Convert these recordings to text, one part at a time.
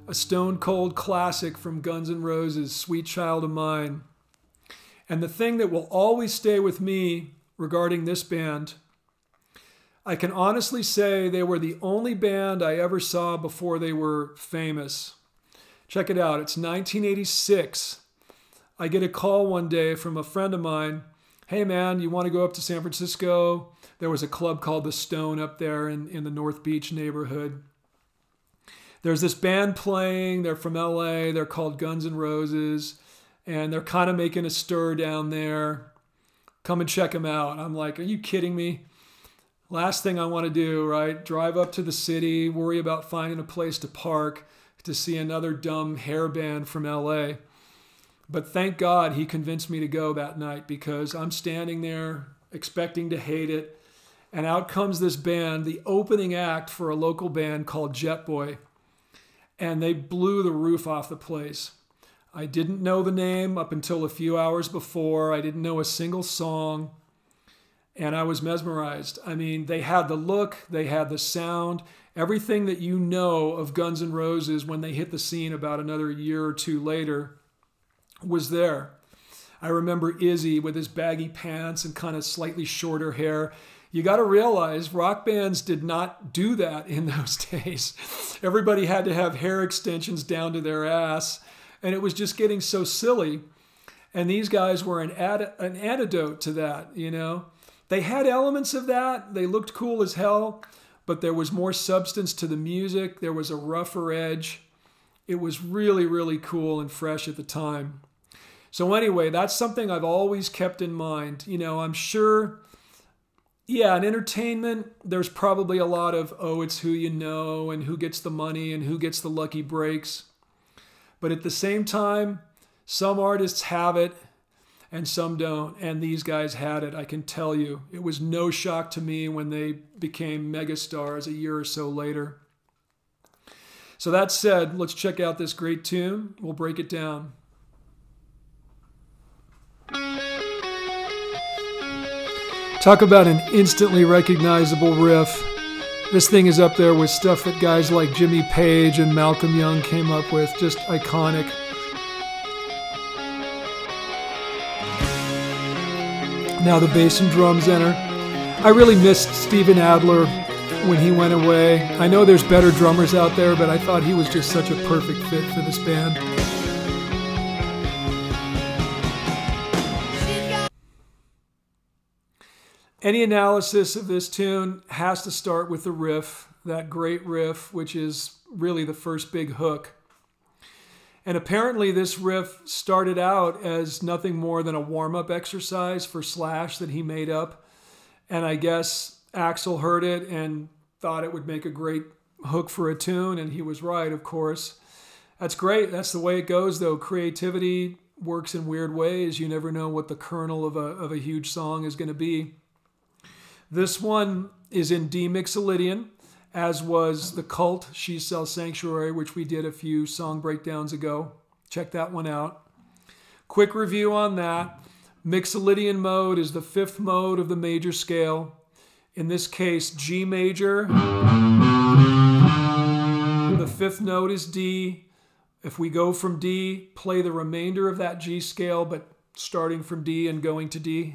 a stone cold classic from Guns N' Roses, Sweet Child of Mine. And the thing that will always stay with me regarding this band, I can honestly say they were the only band I ever saw before they were famous. Check it out. It's 1986. I get a call one day from a friend of mine. Hey man, you want to go up to San Francisco? There was a club called The Stone up there in the North Beach neighborhood. There's this band playing. They're from LA. They're called Guns N' Roses. And they're kind of making a stir down there. Come and check them out. I'm like, are you kidding me? Last thing I want to do, right? Drive up to the city, worry about finding a place to park to see another dumb hair band from LA. But thank God he convinced me to go that night, because I'm standing there expecting to hate it. And out comes this band, the opening act for a local band called Jet Boy. And they blew the roof off the place. I didn't know the name up until a few hours before. I didn't know a single song. And I was mesmerized. I mean, they had the look, they had the sound, everything that you know of Guns N' Roses when they hit the scene about another year or two later was there. I remember Izzy with his baggy pants and kind of slightly shorter hair. You got to realize rock bands did not do that in those days. Everybody had to have hair extensions down to their ass, and it was just getting so silly. And these guys were an antidote to that, you know. They had elements of that. They looked cool as hell, but there was more substance to the music. There was a rougher edge. It was really, really cool and fresh at the time. So anyway, that's something I've always kept in mind. You know, I'm sure, yeah, in entertainment, there's probably a lot of, oh, it's who you know and who gets the money and who gets the lucky breaks. But at the same time, some artists have it and some don't. And these guys had it, I can tell you. It was no shock to me when they became megastars a year or so later. So that said, let's check out this great tune. We'll break it down. Talk about an instantly recognizable riff. This thing is up there with stuff that guys like Jimmy Page and Malcolm Young came up with. Just iconic. Now the bass and drums enter. I really missed Steven Adler when he went away. I know there's better drummers out there, but I thought he was just such a perfect fit for this band. Any analysis of this tune has to start with the riff, that great riff, which is really the first big hook. And apparently this riff started out as nothing more than a warm-up exercise for Slash that he made up. And I guess Axl heard it and thought it would make a great hook for a tune, and he was right, of course. That's great. That's the way it goes, though. Creativity works in weird ways. You never know what the kernel of a huge song is going to be. This one is in D Mixolydian, as was The Cult, She Sells Sanctuary, which we did a few song breakdowns ago. Check that one out. Quick review on that. Mixolydian mode is the fifth mode of the major scale. In this case, G major. The fifth note is D. If we go from D, play the remainder of that G scale, but starting from D and going to D.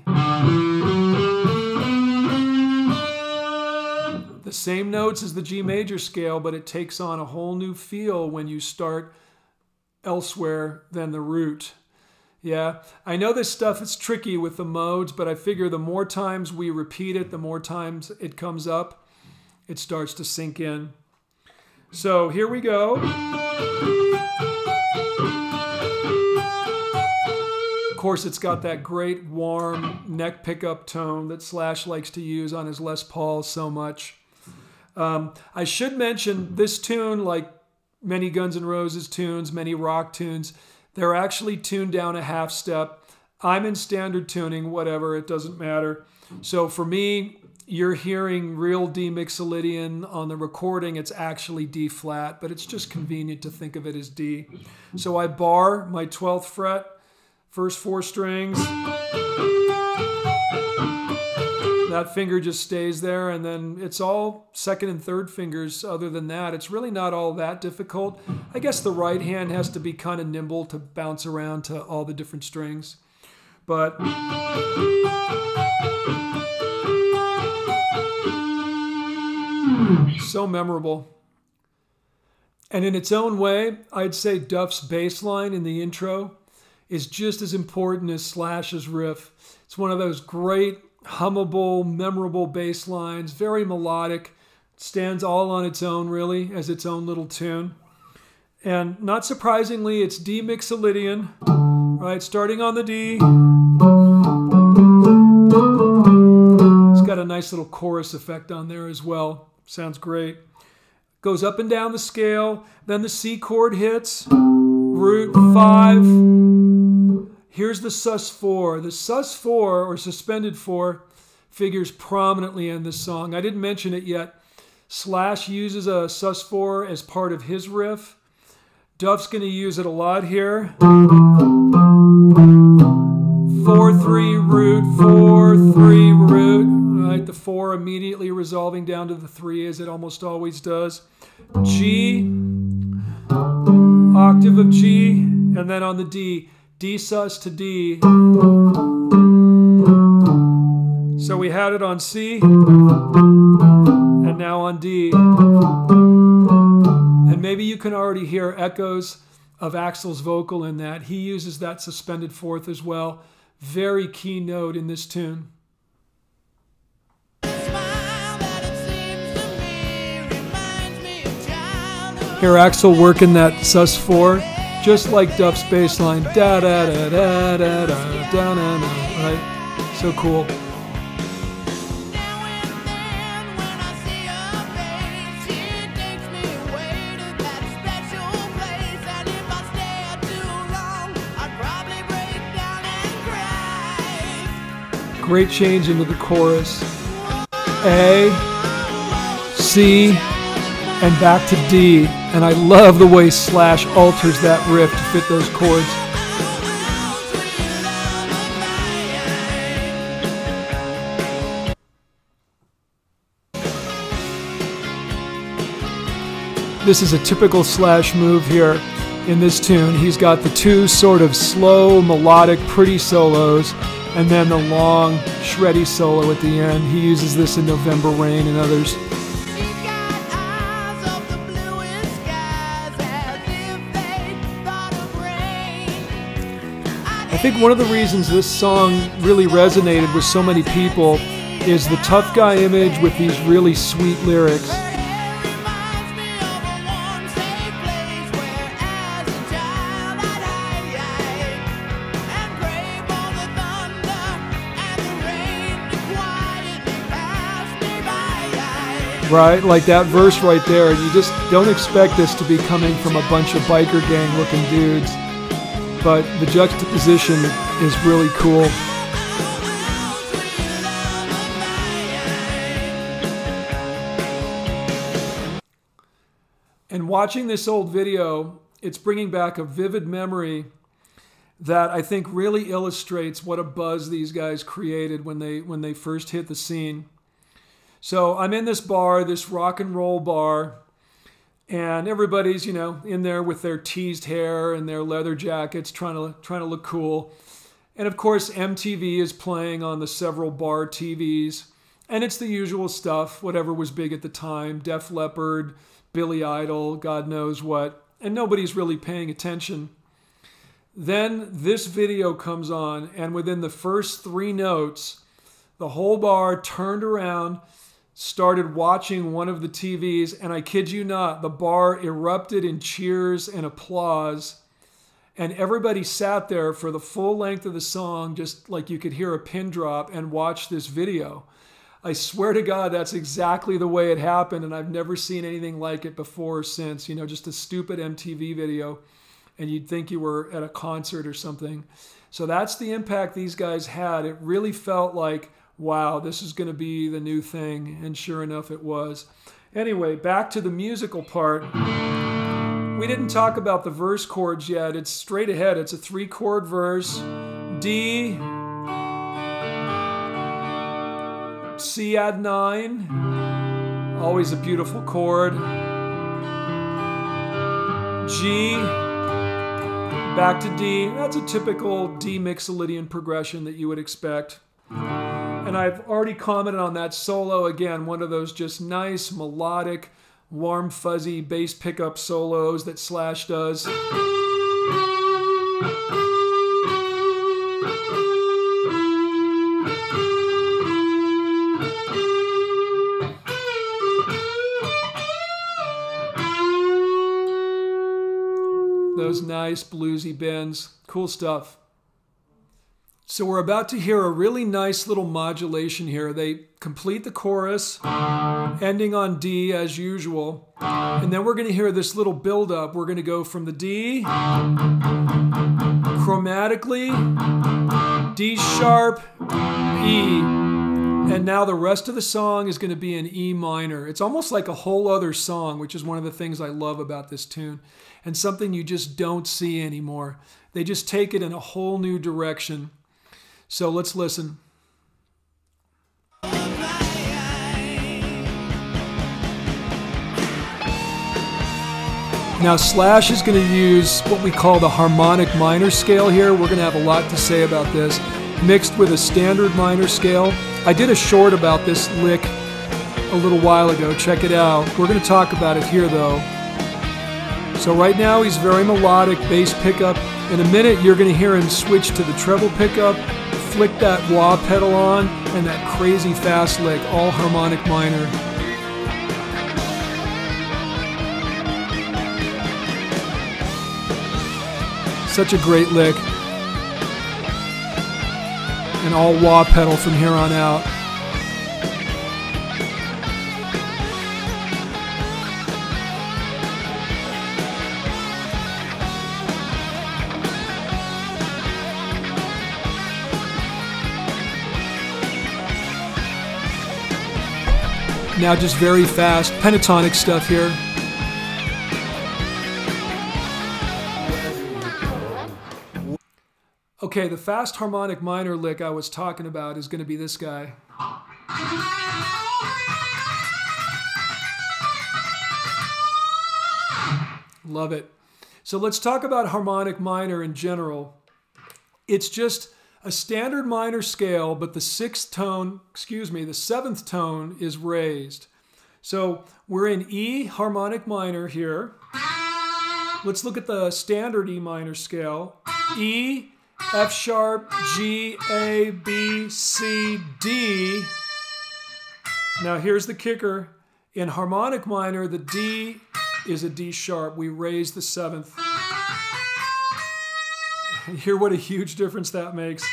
The same notes as the G major scale, but it takes on a whole new feel when you start elsewhere than the root. Yeah, I know this stuff is tricky with the modes, but I figure the more times we repeat it, the more times it comes up, it starts to sink in. So here we go. Of course, it's got that great warm neck pickup tone that Slash likes to use on his Les Paul so much. I should mention this tune, like many Guns N' Roses tunes, many rock tunes, they're actually tuned down a half step. I'm in standard tuning, whatever, it doesn't matter. So for me, you're hearing real D Mixolydian. On the recording, it's actually D flat, but it's just convenient to think of it as D. So I bar my 12th fret, first four strings. that finger just stays there, and then it's all second and third fingers. Other than that, it's really not all that difficult. I guess the right hand has to be kind of nimble to bounce around to all the different strings. But so memorable. And in its own way, I'd say Duff's bass line in the intro is just as important as Slash's riff. It's one of those great, hummable, memorable bass lines, very melodic, stands all on its own, really, as its own little tune. And not surprisingly, it's D Mixolydian, right, starting on the D. It's got a nice little chorus effect on there as well. Sounds great. Goes up and down the scale, then the C chord hits, root 5. Here's the sus4. The sus4, or suspended 4, figures prominently in this song. I didn't mention it yet. Slash uses a sus4 as part of his riff. Duff's going to use it a lot here. 4-3 root, 4-3 root. Right, the 4 immediately resolving down to the 3 as it almost always does. G, octave of G, and then on the D, D sus to D. So we had it on C, and now on D. And maybe you can already hear echoes of Axl's vocal in that. He uses that suspended 4th as well. Very key note in this tune. Hear Axl working that sus4, just like Duff's bass line. Da da da da da da da da da. Right? So cool. Great change into the chorus. A, C, and back to D. And I love the way Slash alters that riff to fit those chords. This is a typical Slash move here in this tune. He's got the two sort of slow, melodic, pretty solos, and then the long, shreddy solo at the end. He uses this in November Rain and others. I think one of the reasons this song really resonated with so many people is the tough guy image with these really sweet lyrics. Right, like that verse right there, you just don't expect this to be coming from a bunch of biker gang looking dudes, but the juxtaposition is really cool. And watching this old video, it's bringing back a vivid memory that I think really illustrates what a buzz these guys created when they first hit the scene. So I'm in this bar, this rock and roll bar, and everybody's, in there with their teased hair and their leather jackets, trying to look cool. And of course, MTV is playing on the several bar TVs, and it's the usual stuff, whatever was big at the time, Def Leppard, Billy Idol, God knows what, and nobody's really paying attention. Then this video comes on, and within the first 3 notes, the whole bar turned around, started watching one of the TVs, and I kid you not, the bar erupted in cheers and applause, and everybody sat there for the full length of the song, just like you could hear a pin drop, and watched this video. I swear to God, that's exactly the way it happened, and I've never seen anything like it before or since. Just a stupid MTV video, and you'd think you were at a concert or something. So that's the impact these guys had. It really felt like, wow, this is going to be the new thing, and sure enough it was. Anyway, back to the musical part. We didn't talk about the verse chords yet. It's straight ahead. It's a 3-chord verse. D, C add 9, always a beautiful chord. G, back to D. That's a typical D Mixolydian progression that you would expect. And I've already commented on that solo. Again, one of those just nice, melodic, warm, fuzzy bass pickup solos that Slash does. Those nice bluesy bends. Cool stuff. So we're about to hear a really nice little modulation here. They complete the chorus, ending on D as usual. And then we're going to hear this little build-up. We're going to go from the D, chromatically, D sharp, E. And now the rest of the song is going to be in E minor. It's almost like a whole other song, which is one of the things I love about this tune, and something you just don't see anymore. They just take it in a whole new direction. So let's listen. Now Slash is going to use what we call the harmonic minor scale here. We're going to have a lot to say about this, mixed with a standard minor scale. I did a short about this lick a little while ago. Check it out. We're going to talk about it here though. So right now he's very melodic, bass pickup. In a minute you're going to hear him switch to the treble pickup, flick that wah pedal on, and that crazy fast lick, all harmonic minor. Such a great lick. And all wah pedal from here on out. Now just very fast pentatonic stuff here. Okay, the fast harmonic minor lick I was talking about is going to be this guy. Love it. So let's talk about harmonic minor in general. It's just a standard minor scale, but the seventh tone is raised. So we're in E harmonic minor here. Let's look at the standard E minor scale. E, F sharp, G, A, B, C, D. Now here's the kicker. In harmonic minor, the D is a D sharp. We raise the seventh. Hear what a huge difference that makes.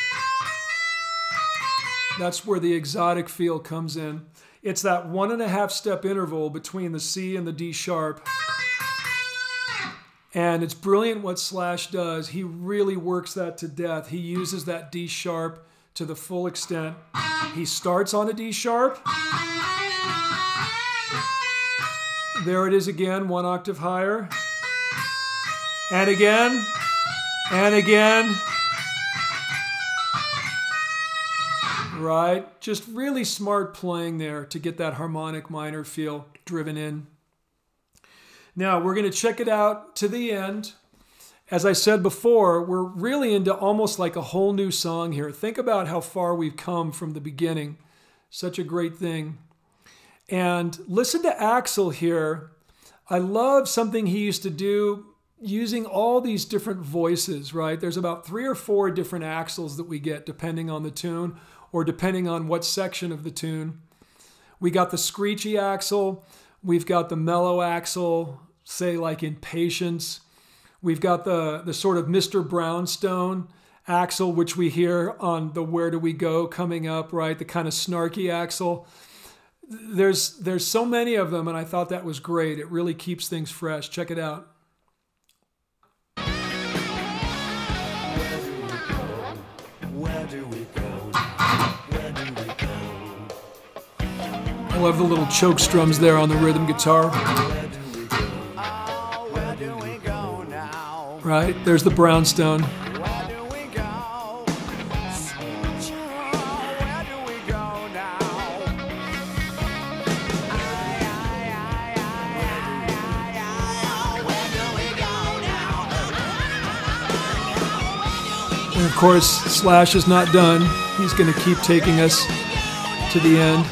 That's where the exotic feel comes in. It's that 1.5 step interval between the C and the D sharp. And it's brilliant what Slash does. He really works that to death. He uses that D sharp to the full extent. He starts on a D sharp. There it is again, 1 octave higher. And again. And again. Right? Just really smart playing there to get that harmonic minor feel driven in. Now we're going to check it out to the end. As I said before, we're really into almost like a whole new song here. Think about how far we've come from the beginning. Such a great thing. And listen to Axl here. I love something he used to do using all these different voices, right? There's about 3 or 4 different Axls that we get depending on the tune or depending on what section of the tune. We got the screechy Axl. We've got the mellow Axl, say like in Patience. We've got the sort of Mr. Brownstone Axl, which we hear on the Where Do We Go coming up, right? The kind of snarky Axl. There's so many of them, and I thought that was great. It really keeps things fresh. Check it out. Where do we go? Where do we go? I love the little choke strums there on the rhythm guitar. Where do we go now? Right, there's the Brownstone. Where do we go? Where do we go now? And of course, Slash is not done. He's going to keep taking us to the end.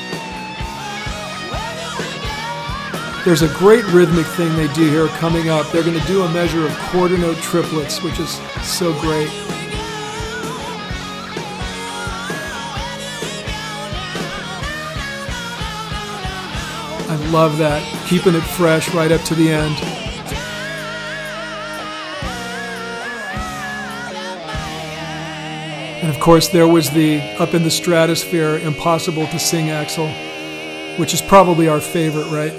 There's a great rhythmic thing they do here coming up. They're going to do a measure of quarter note triplets, which is so great. I love that, keeping it fresh right up to the end. And of course, there was the Up in the Stratosphere, Impossible to Sing Axel, which is probably our favorite, right?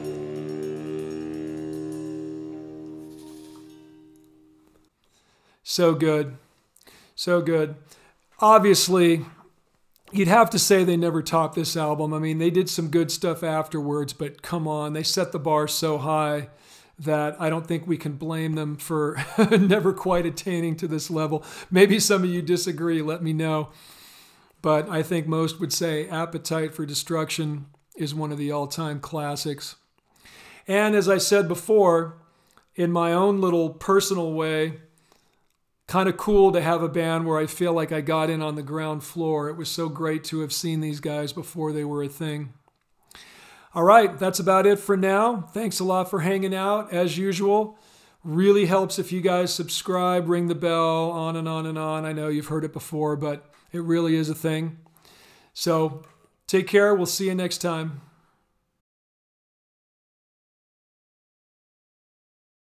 So good. So good. Obviously, you'd have to say they never topped this album. I mean, they did some good stuff afterwards, but come on, they set the bar so high that I don't think we can blame them for never quite attaining to this level. Maybe some of you disagree, let me know. But I think most would say Appetite for Destruction is one of the all-time classics. And as I said before, in my own little personal way, kind of cool to have a band where I feel like I got in on the ground floor. It was so great to have seen these guys before they were a thing. All right, that's about it for now. Thanks a lot for hanging out, as usual. Really helps if you guys subscribe, ring the bell, on and on and on. I know you've heard it before, but it really is a thing. So take care. We'll see you next time.